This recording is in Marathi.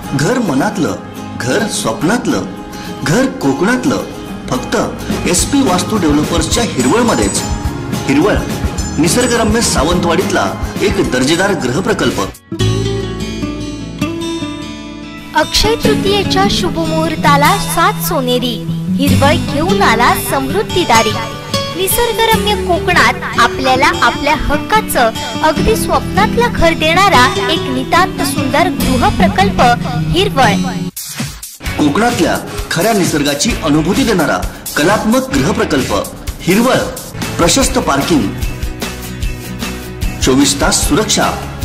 घर मनातलं, घर स्वप्नातलं, घर कोकणातलं, फक्त SP वास्तू डेव्हलपर्सच्या हिरवळमध्येच. हिरवळ निसर्गरम्य सावंतवाडीतला एक दर्जेदार गृह प्रकल्प. अक्षय तृतीयेच्या शुभमुहूर्ताला 7 सोनेरी, हिरवळ घेऊन आला समृद्धी दारी. निसर्गरम्य कोकणात आपल्याला आपल्या हक्काचं अगदी स्वप्नातलं घर देणारा एक नितांत सुंदर गृह प्रकल्प हिरवळ. कोकणातल्या खऱ्या निसर्गाची अनुभूती देणारा कलात्मक गृह प्रकल्प हिरवळ. प्रशस्त पार्किंग, 24 तास सुरक्षा,